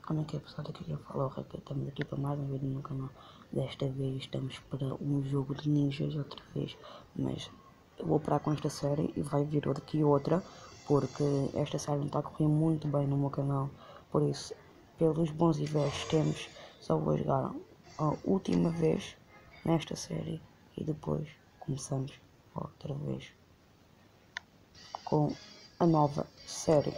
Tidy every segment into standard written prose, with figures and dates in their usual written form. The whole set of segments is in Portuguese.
Como é que é, pessoal? Aqui quem fala o Raquel. Estamos aqui para mais um vídeo no canal. Desta vez estamos para um jogo de ninjas outra vez, mas eu vou parar com esta série e vai vir daqui outra, porque esta série não está a correr muito bem no meu canal. Por isso, pelos bons e velhos tempos, só vou jogar a última vez nesta série e depois começamos outra vez com a nova série.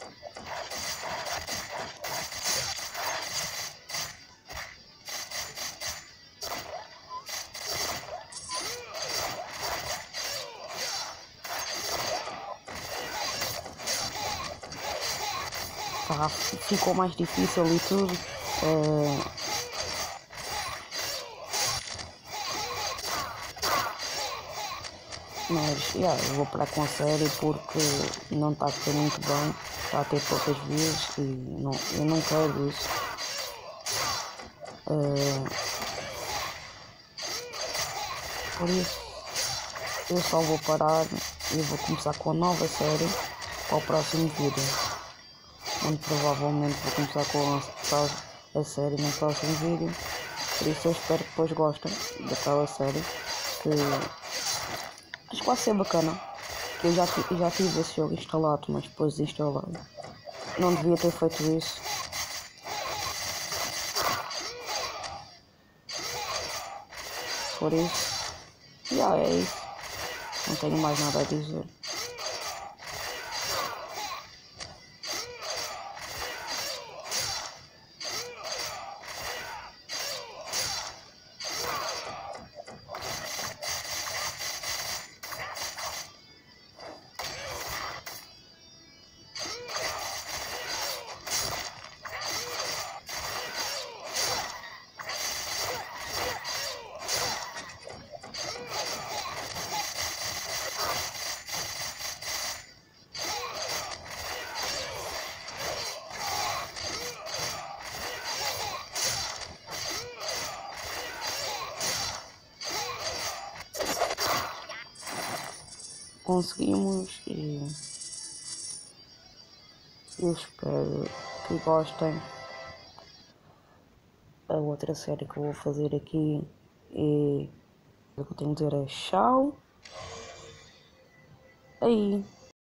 Ficou mais difícil e tudo. Mas eu vou parar com a série porque não está a correr muito bem, está a ter poucas vezes e não, eu não quero isso. Por isso eu só vou parar e vou começar com a nova série para o próximo vídeo. Onde provavelmente vou começar com a série no próximo vídeo. Por isso eu espero que depois gostem daquela série que acho que vai ser bacana. Que eu já tive esse jogo instalado, mas depois desinstalei. Não devia ter feito isso. Por isso, é isso. Não tenho mais nada a dizer. Conseguimos e eu espero que gostem. A outra série que eu vou fazer aqui e o que eu tenho a dizer é tchau. Aí.